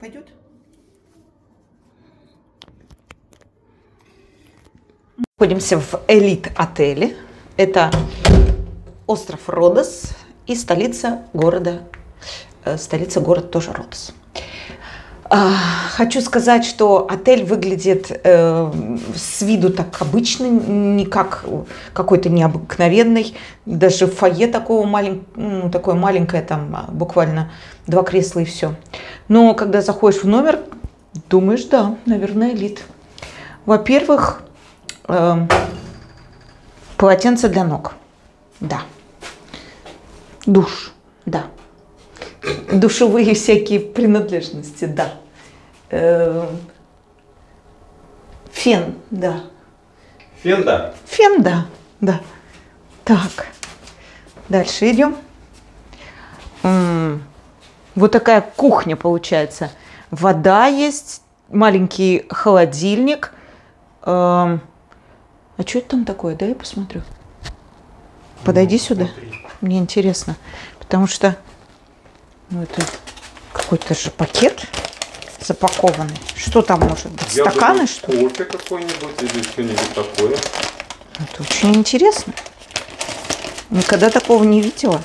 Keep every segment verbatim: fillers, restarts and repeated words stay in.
Пойдет? Находимся в элит-отеле. Это остров Родос и столица города, столица города тоже Родос. Хочу сказать, что отель выглядит э, с виду так обычно, не как какой-то необыкновенный. Даже фойе такого малень... ну, такое маленькое, там буквально два кресла и все. Но когда заходишь в номер, думаешь, да, наверное, элит. Во-первых, э, полотенце для ног, да. Душ, да. Душевые всякие принадлежности, да. Фен, да. Фен, да. Фен, да, да. Так, дальше идем. М-м, вот такая кухня получается. Вода есть, маленький холодильник. Эм, а что это там такое? Дай я посмотрю. Подойди ну, сюда. Смотри. Мне интересно, потому что ну, это какой-то же пакет запакованный. Что там может быть? Я Стаканы, думаю, что ли? Кофе какой-нибудь или что-нибудь такое. Это очень интересно. Никогда такого не видела.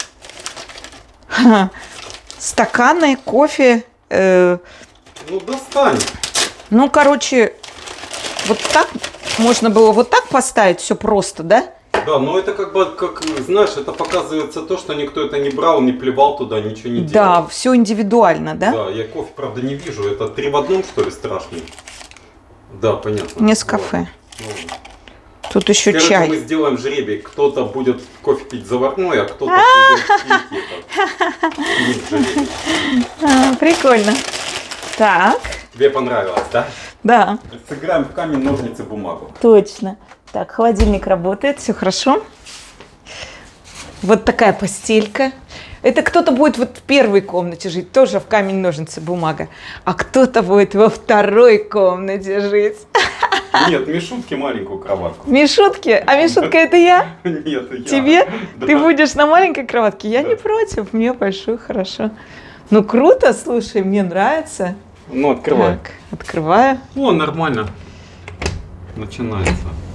Стаканы, кофе. Э... Ну, достань. Ну, короче, вот так можно было вот так поставить, все просто, да? Да, но это как бы, как, знаешь, это показывается то, что никто это не брал, не плевал туда, ничего не делал. Да, все индивидуально, да? Да, я кофе, правда, не вижу. Это три в одном, что ли, страшный? Да, понятно. Нескафе. Ладно. Тут еще Короче, чай. Мы сделаем жребий. Кто-то будет кофе пить заварной, а кто-то будет пить этот. Прикольно. Так. Тебе понравилось, да? Да. Сыграем в камень, ножницы, бумагу. Точно. Так, холодильник работает, все хорошо. Вот такая постелька. Это кто-то будет вот в первой комнате жить, тоже в камень, ножницы, бумага. А кто-то будет во второй комнате жить. Нет, Мишутке маленькую кроватку. Мишутке? А Мишутка это я? Нет, я. Тебе? Да. Ты будешь на маленькой кроватке? Я да. не против, мне большой, хорошо. Ну круто, слушай, мне нравится. Ну, открывай. Так, открываю. О, нормально. Начинается.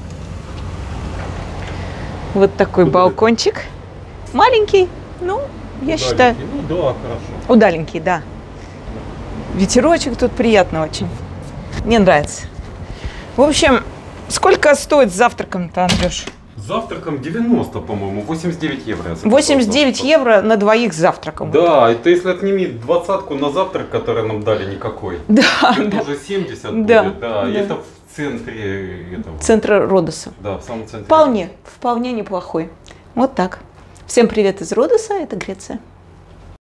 Вот такой балкончик. Маленький, ну, я Удаленький. считаю. Ну да, хорошо. Удаленький, да. Ветерочек тут приятно очень. Мне нравится. В общем, сколько стоит с завтраком-то, Андрюш? С завтраком девяносто, по-моему, восемьдесят девять евро. восемьдесят девять евро на двоих с завтраком. Да, это если отними двадцатку на завтрак, который нам дали никакой. Да. Это да. уже семьдесят да, будет, да. да. И это в центре этого. Центра Родоса. Да, в самом центре. Вполне, вполне неплохой. Вот так. Всем привет из Родоса, это Греция.